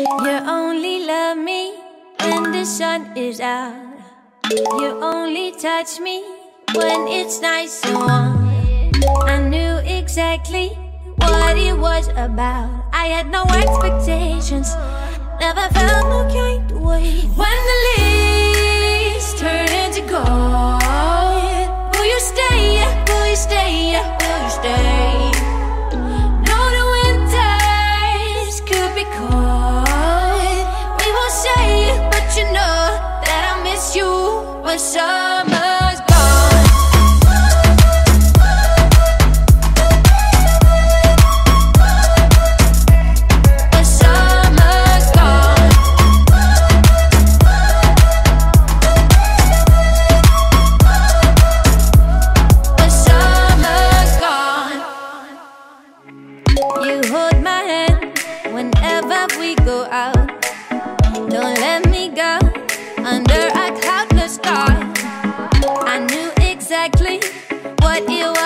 You only love me when the sun is out. You only touch me when it's nice and warm. I knew exactly what it was about. I had no expectations, never felt no kind of way. When the leaves turn into gold, will you stay? Will you stay? Will you stay? Know the winters could be cold. We will say, but you know that I miss you when summer's gone. When summer's gone. When summer's gone. You hold my hand whenever we go out. Don't let me go under a cloudless sky. I knew exactly what it was